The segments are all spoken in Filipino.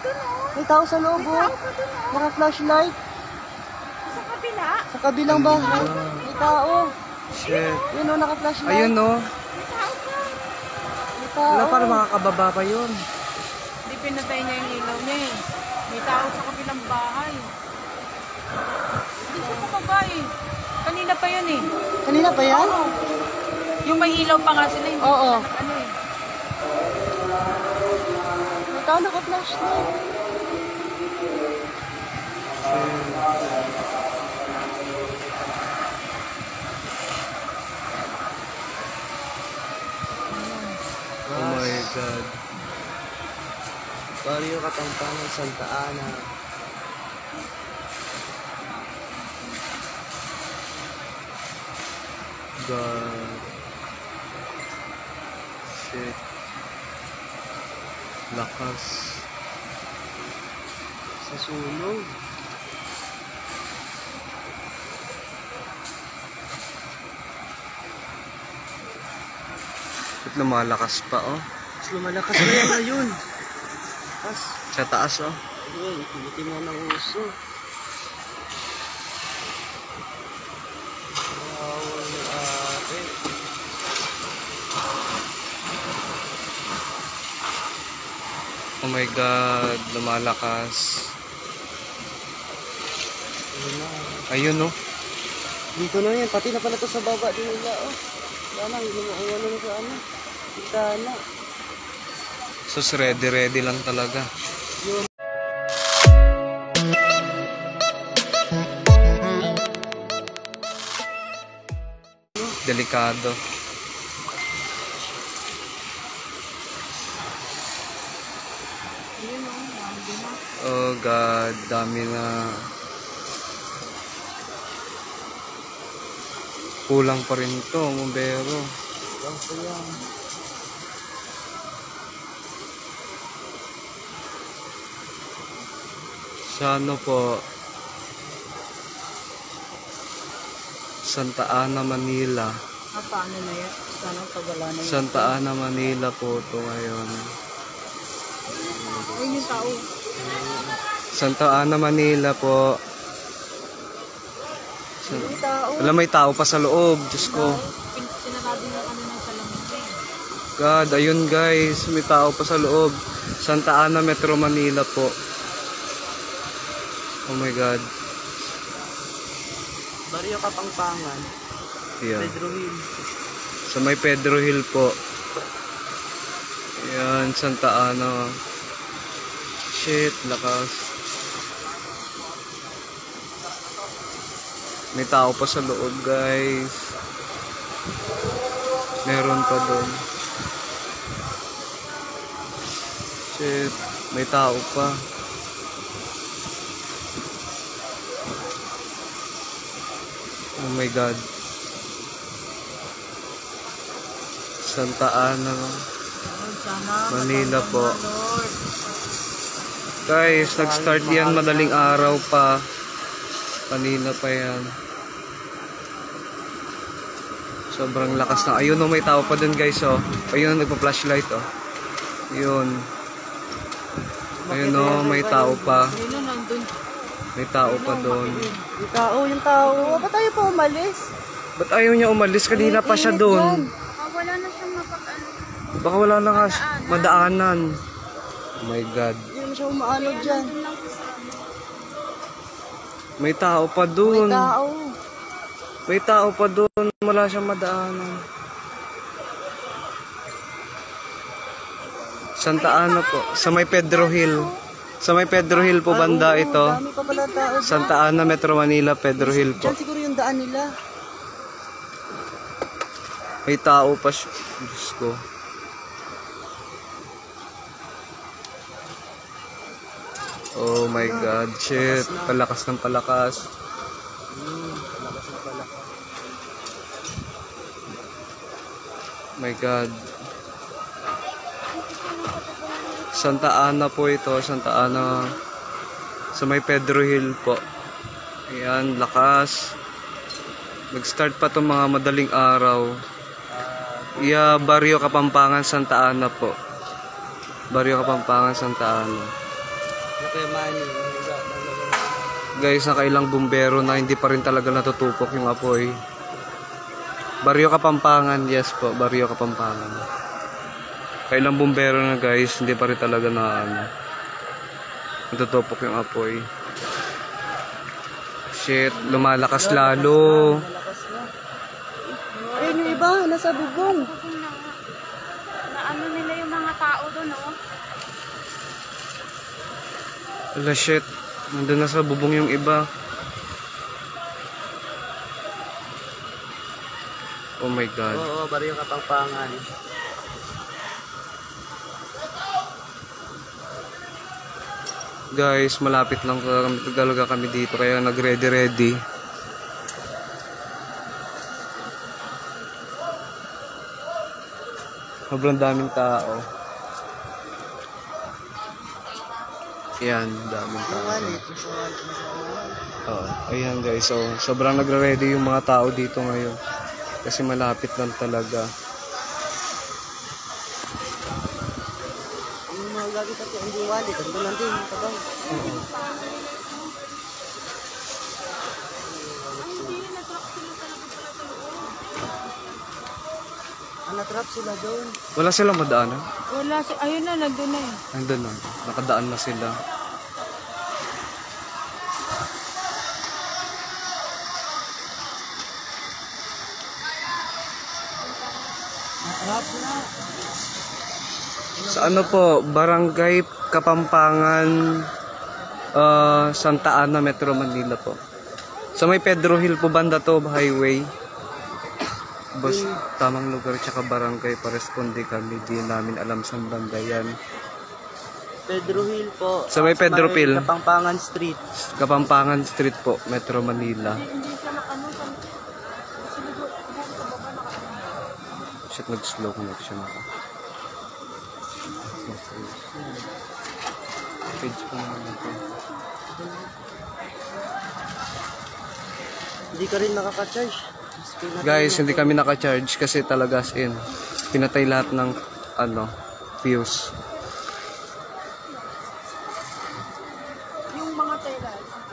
dun oh. May tao sa loob oh. Naka-flashlight. Sa kabila? Sa kabilang bahay. May tao. Shit. Yun oh, naka-flashlight. Ayun oh. May tao pa. May tao. Wala, para makakababa pa yun. Hindi pinatay niya yung ilaw niya eh. May tao sa kabilang bahay. Hindi siya pababa eh. Kanina pa yun eh. Kanina pa yan? Oo. Yung may ilaw pa nga sila. Hindi Oo. ano eh. May tao naka-flashlight. Oh my God. Barrio Kapampangan, Santa Ana. God. Shit. Lakas. Sa sunog. At lumalakas pa oh. Mas lumalakas na yan ngayon. Sa taas oh. Ayun, hindi mo ng uso. Wow, ate. Oh my God, lumalakas. Ayun oh. Dito na yan, pati na pala to sa baba din nila oh. Wala na, ano na sa ano. Kita na. So ready lang talaga. Yun. Delikado. Oh God, dami na. Kulang pa rin to, bumbero. Sa ano po? Santa Ana, Manila. Paano na yan? Sana pag wala na yun. Santa Ana, Manila po ito ngayon. Ayun yung tao. Santa Ana, Manila po. May tao. Wala, may tao pa sa loob. Diyos ko. Sinarado niya kanina sa lamig. God, ayun guys. May tao pa sa loob. Santa Ana, Metro Manila po. Oh my God. Barrio Kapampangan. Yeah. Pedro Hill. Sa may Pedro Hill po. Ayan, Santa Ana. Shit, lakas. May tao pa sa loob guys. Meron pa doon. Shit, may tao pa. Oh my God. Santa Ana, Manila po. Guys, nag-start yan madaling araw pa. Kanina pa yan. Sobrang lakas na. Ayun oh, may tao pa dun guys oh. Ayun, nagpa-flashlight oh. Ayun. Ayun oh, may tao pa. Ayun na, nandun. May tao pa doon. Yung tao. Ba't tayo pa umalis? Ba't ayaw niya umalis? Kanina pa siya doon. Wala na siyang mapag-ano. Baka wala na nga madaanan. Oh my God. Hindi naman siya umaanod dyan. May tao pa doon. May tao. May tao pa doon. Wala siyang madaanan. Santa Ana po. Sa may Pedro Hill. Sa may Pedro Hill po banda ito. Dami pa pala tao. Santa Ana, Metro Manila, Pedro Hill po. Diyan siguro yung daan nila. May tao pa siya. Diyos ko. Oh my God. Shit. Palakas ng palakas. My God. Santa Ana po ito. Santa Ana. Sa may Pedro Hill po. Ayan. Lakas. Nag-start pa itong mga madaling araw. Barrio Kapampangan, Santa Ana po. Barrio Kapampangan, Santa Ana. Nakayamani. Guys, nakailang bumbero na hindi pa rin talaga natutupok yung apoy. Baryo Kapampangan, yes po, Baryo Kapampangan. Kailang bumbero na guys, hindi pa rin talaga na natutupok yung apoy. Shit, lumalakas lalo. Malakas na. Ayun yung iba, nasa bubong. Na ano nila yung mga tao doon, oh. Ala shit, nandun na sa bubong yung iba. Oh my god. Oo, Baryo Kapampangan. Guys, malapit lang talaga kami dito kaya nag-ready. Sobrang daming tao. Yan, daming tao. Oo, ayan guys, so sobrang nagre-ready yung mga tao dito ngayon. Kasi malapit lang talaga. Yung mga gagawin pati ang diwali, ganito lang din, kabaw. Natrap sila doon. Wala silang madaanan? Wala, ayun na, nandun na eh. Nandun na, nakadaan na sila. Natrap na. Sa ano po, Barangay Kapampangan, Santa Ana, Metro Manila po. Sa may Pedro Hill po banda to, highway. Bas, tamang lugar tsaka barangay, paresponde kami. Di namin alam saan banda yan. Pedro Hill po. Sa may Pedro Hill. Kapampangan Street. Kapampangan Street po, Metro Manila. Shit, nag-slow connection ako. Page po naman ito. Hindi ka rin nakaka-charge. Guys, hindi kami naka-charge kasi talaga as in, pinatay lahat ng fuse. Yung mga tela.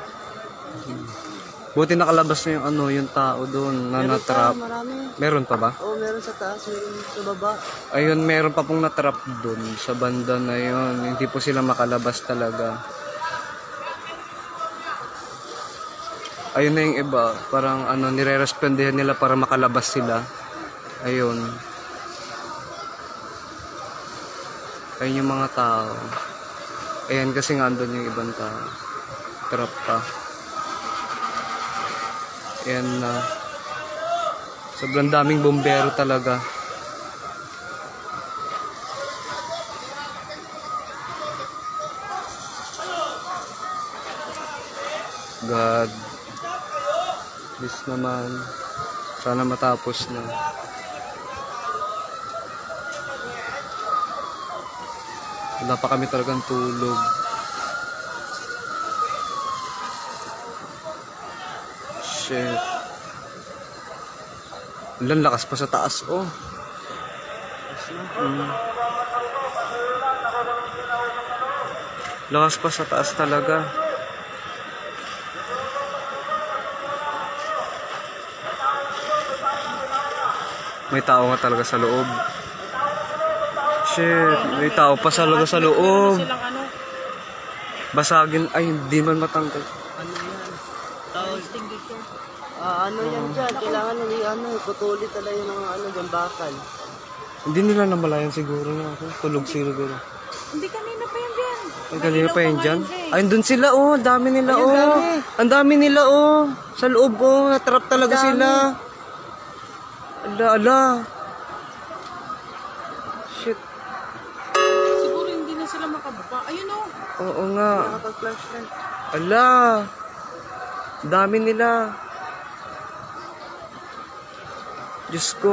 Buti nakalabas na yung tao doon na natrap. Marami. Meron pa ba? Oo, meron sa taas, meron sa baba. Ayun, meron pa pong natrap doon sa banda na yun. Hindi po sila makalabas talaga. Ayun na yung iba, parang nire-respondihan nila para makalabas sila. Ayun. Ayun yung mga tao. Ayan kasi nga andun yung ibang tao. Trap pa. Ayan na. Sobrang daming bombero talaga. God. Please naman. Sana matapos na. Wala pa kami talagang tulog. Shit. Ilan lakas pa sa taas, oh. Lakas pa sa taas talaga. May tao nga talaga sa loob. Shit, may tao pa talaga sa loob. Silang Basagin, ay hindi man matanggal. Ano yan? Tawag. Ano yan dyan? Kailangan putuli talaga yung mga dyan, bakal. Hindi nila namalayan siguro na ako. Tulog siguro. Hindi, kanina pa yan dyan. Ay, kanina pa yan dyan? Ay, doon sila, oh. Dami nila, oh. Ang dami nila, oh. Sa loob, oh. Natrap talaga sila. Ala. Shit. Siguro hindi na sila makababa. Ayun oh. Oo nga. Nakapag-flashlight. Ala. Dami nila. Diyos ko.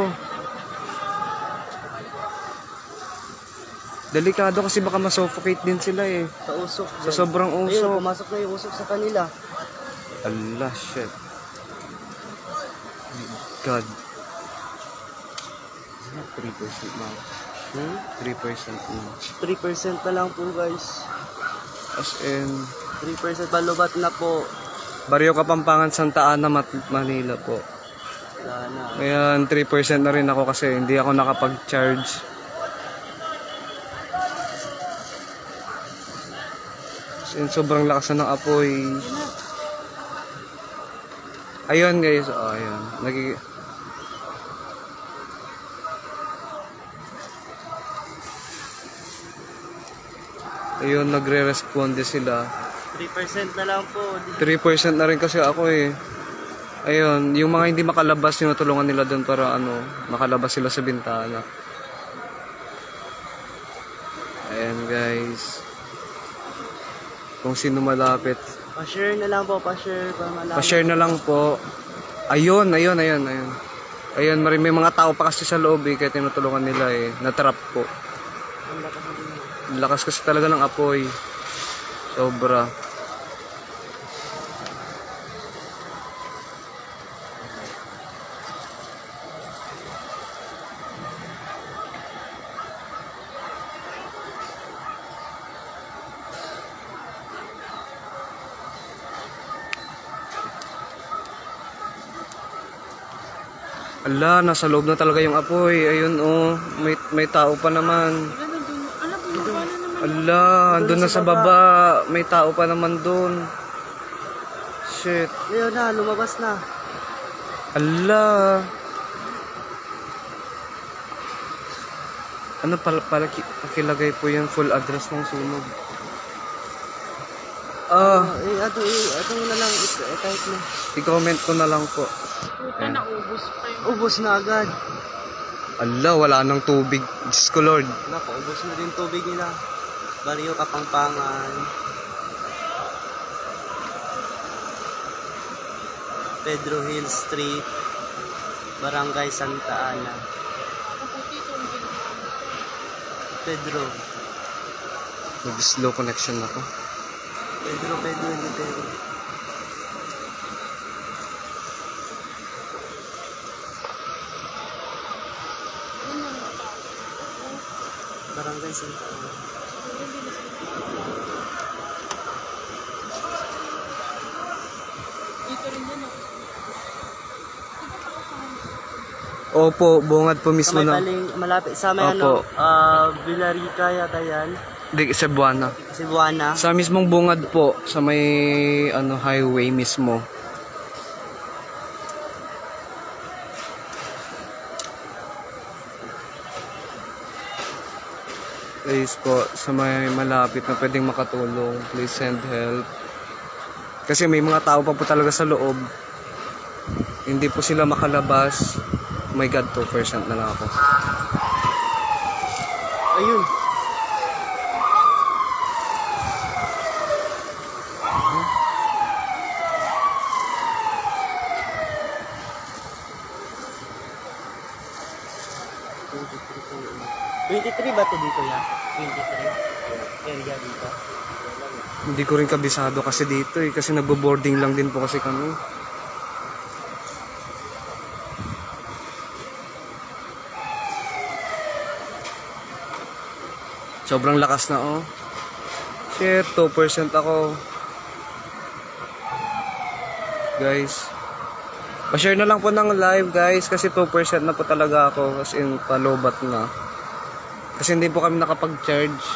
Delikado kasi baka masuffocate din sila eh. Sa usok. Sa sobrang Ayun, usok. pumasok na yung usok sa kanila. Allah, shit. God. 3% na. 3% na. 3% na lang po guys. As in, 3% palubat na po. Barrio Kapampangan, Santa Ana, Manila po. Wala na. Ayan, 3% na rin ako kasi hindi ako nakapag-charge. As in, sobrang lakas na ng apoy. Ayun guys, oh, ayan. Ayun, nagre-responde sila. 3% na lang po. 3% na rin kasi ako eh. Ayun, yung mga hindi makalabas, tinutulungan nila doon para ano, makalabas sila sa bintana. Ayan guys. Kung sino malapit. Pa-share na lang po, pa-share para malaman. Pa-share na lang po. Ayun. Ayun, may mga tao pa kasi sa loob eh, kaya tinutulungan nila eh. Na-trap po. Ang lakas na din. Lakas kasi talaga ng apoy. Sobra. Ala, nasa loob na talaga yung apoy. Ayun oh, may tao pa naman. Ala, andun na sa baba. May tao pa naman dun. Shit. Ayun na, lumabas na. Ala. Ano pala pakilagay po yung full address ng sunog. Ito na lang, type na. I-comment ko na lang po. Puta, naubos pa yung... Ubos na agad. Ala, wala nang tubig. Diyos ko Lord. Naku, ubos na din tubig nila. Barrio Kapampangan. Pedro Hill Street. Barangay Santa Ana. Pedro. Nag-slow connection ako. Pedro. Barangay Santa Ana. Dito rin yan. Opo, bungad po mismo na. Malapit sa may Opo. Villarica yata yan. Di, Cebuana. Cebuana. Sa mismong bungad po, sa may highway mismo. Please po, sa may malapit na pwedeng makatulong, please send help. Kasi may mga tao pa po talaga sa loob. Hindi po sila makalabas. Oh my God, 2% na lang ako. Ayun. $23 ba to dito ya? 23 area dito. Hindi ko rin kabisado kasi dito eh. Kasi nagbo-boarding lang din po kasi kami. Sobrang lakas na oh. Shit, 2% ako. Guys. Pa-share na lang po ng live guys. Kasi 2% na po talaga ako. As in, palobat na. Kasi hindi po kami nakapag-charge.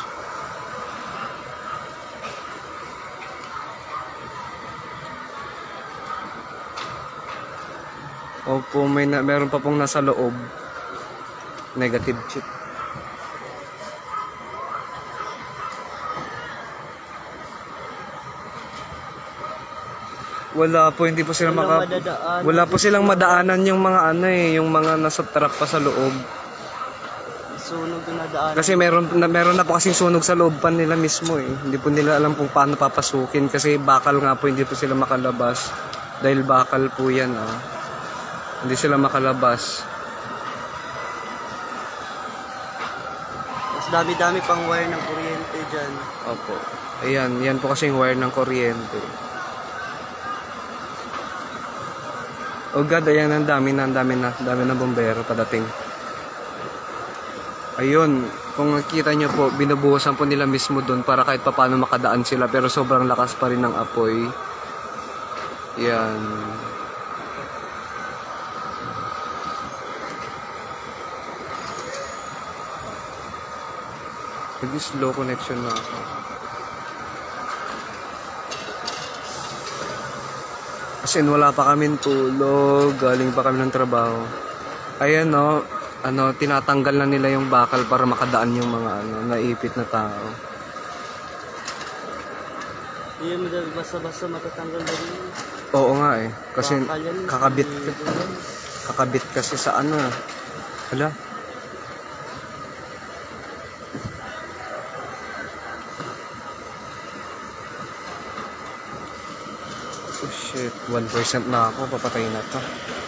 Opo, meron pa pong nasa loob. Negative chip. Wala po, hindi po sila wala po silang madaanan yung mga yung mga nasa trap pa sa loob. Sunog na daan. Kasi meron na po kasing sunog sa loob pa nila mismo eh. Hindi po nila alam kung paano papasukin kasi bakal nga po, hindi po sila makalabas. Dahil bakal po yan ah. Hindi sila makalabas. Mas dami-dami pang wire ng kuryente dyan. Opo. Ayan, yan po kasing wire ng kuryente. Oh God, ayan, ang dami na bombero padating. Ayun, kung nakikita nyo po, binubuhusan po nila mismo doon para kahit papaano makadaan sila. Pero sobrang lakas pa rin ng apoy. Yan. Nag-slow connection na ako. As in, wala pa kaming tulog. Galing pa kami ng trabaho. Ayan, no. Tinatanggal na nila yung bakal para makadaan yung mga naipit na tao. Hindi mo basta-basta matatanggal na rin. Oo nga eh. Kasi Bakal yan. kakabit kasi sa ano. Hala. Oh shit, 1% na ako, papatay na to.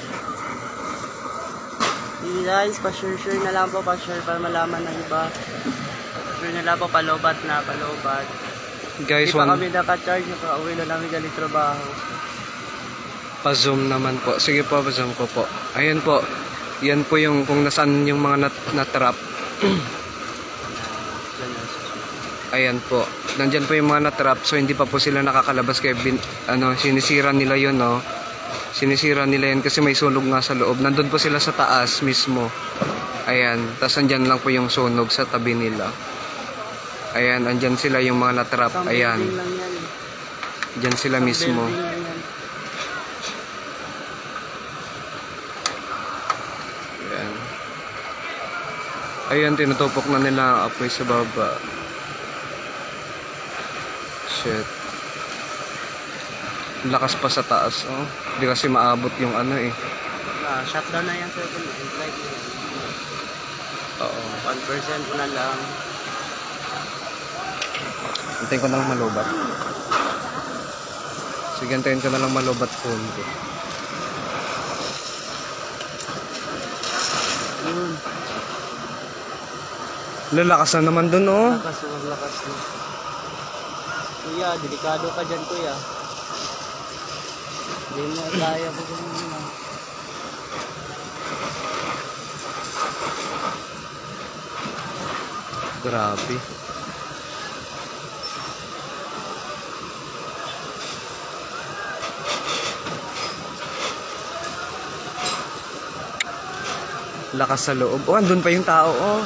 Hindi guys, pa-sure na lang po, pa-sure para malaman ng iba. Pa-sure na lang po, palobat na, palobat. Guys, Hindi pa kami naka-charge, nakauwi na namin galing trabaho. pa-zoom naman po. Sige po, pa-zoom ko po. Ayun po. Yan po yung kung nasaan yung mga na-trap. Ayan po. Nandyan po yung mga na-trap. So, hindi pa po sila nakakalabas. Kaya sinisira nila yun, no? Sinisira nila yan kasi may sunog nga sa loob. Nandun po sila sa taas mismo. Ayan. Tapos andyan lang po yung sunog sa tabi nila. Ayan. Andyan sila yung mga na-trap. Ayan. Diyan sila mismo. Ayan. Ayan, tinutupok na nila ang apoy sa baba. Shit. Lakas pa sa taas, oh. Hindi kasi maabot yung ano eh. Shutdown na yan, sir. Oo. 1% na lang. Antayin ko na lang malubat. Sige, antayin ko na lang malubat phone ko. Yun. Lalakas na naman dun, oh. Lakas na. Kuya, delikado ka dyan, kuya. Hindi mo kaya po kung ano. Grabe. Lakas sa loob. Oh, andun pa yung tao, oh.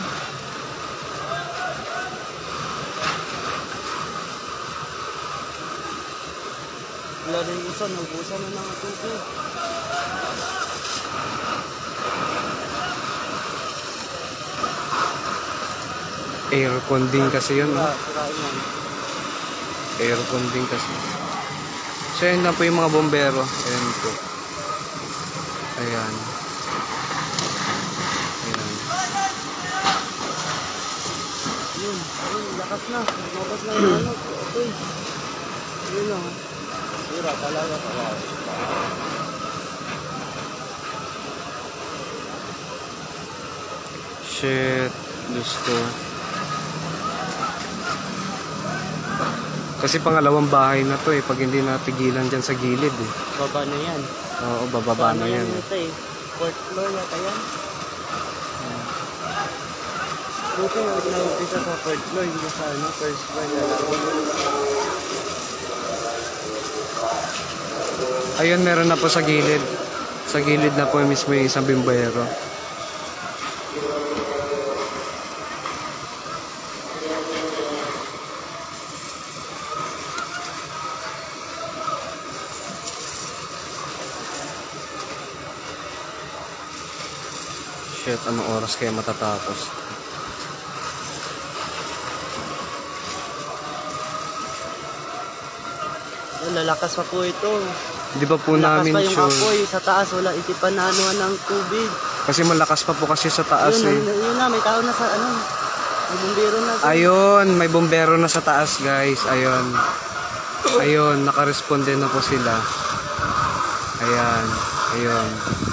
Wala rin isa, naubusan na ng tubig. Aircon din kasi yun, oh. Sirain yan. Aircon din kasi. So, yun lang po yung mga bombero. Ayan po. Ayan. Ayan. Yun, lakas na. Lumabas na yung ano. Uy. Yun o. Sira talaga pala. Shit. Gusto. Kasi pangalawang bahay na to eh. Pag hindi natigilan dyan sa gilid eh. Baba na yan. Oo, bababa na yan. Ito eh. 4th floor yata yan. Buti nag-umpisa sa 4th floor, hindi sa ano, 1st floor na lang. Ayun, meron na po sa gilid. Sa gilid na po mismo yung isang bimbero. Shit, anong oras kaya matatapos? Lalakas pa po ito. Di ba po Lakas namin pa yung sure? apoy sa taas, wala itipan na anuhan ng tubig. Kasi malakas pa po kasi sa taas Yun, eh. yun na, may tao na sa ano. May bumbiro na. Ayun, may bombero na sa taas guys. Ayun. Ayun, nakaresponde na po sila. Ayan. Ayun.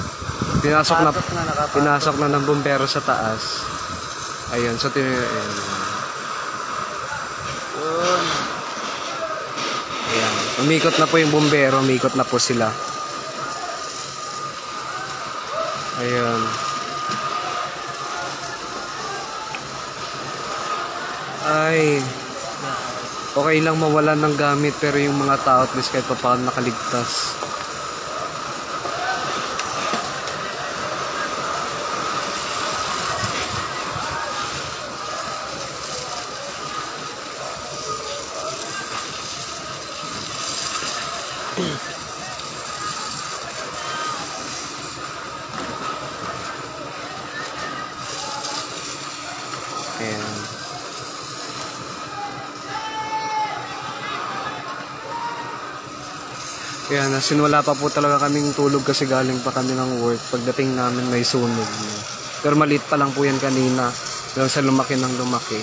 Pinasok na ng bombero sa taas. Ayun, so ayun. Yun. Ayan. Umikot na po yung bombero, umikot na po sila. Ayun. Ay, okay lang mawalan ng gamit pero yung mga tao at least kahit pa paano nakaligtas. Ayan. Kaya nasinwala pa po talaga kaming tulog kasi galing pa kami ng work. Pagdating namin may sunog. Pero maliit pa lang po yan kanina. Hanggang sa lumaki ng lumaki.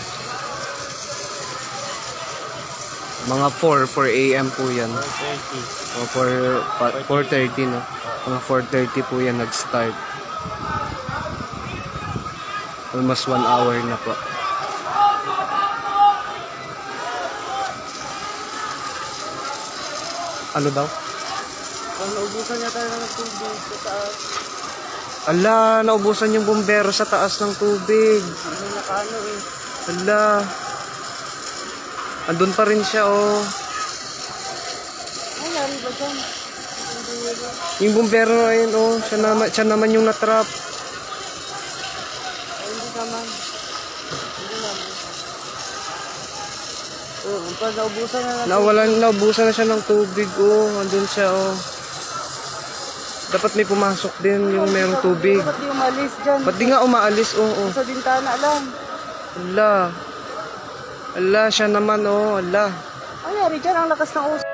Mga 4 a.m. po yan. 4:30. O 4:30 no. Mga 4:30 po yan nag-start. Almost 1 hour na po. Ano daw? Kung naubusan niya tayo ng tubig sa taas, Ala, naubusan yung bumbero sa taas ng tubig. hindi nakaano eh. Ala. Andun pa rin siya, oh. Ay, yari ba dyan? Yung bumbero, ayun, oh. Siya naman yung natrap. Ay, hindi naman. Hindi naman. Oh, pag naubusan na Naubusan na siya ng tubig, oh. Andun siya, oh. Dapat may pumasok din yung merong tubig. Ba't di umalis dyan? Ba't di nga umaalis, oh, oh. Sa bintana lang. Ala. Ala, siya naman, oh. Ala. Ay, yari dyan, ang lakas ng uso.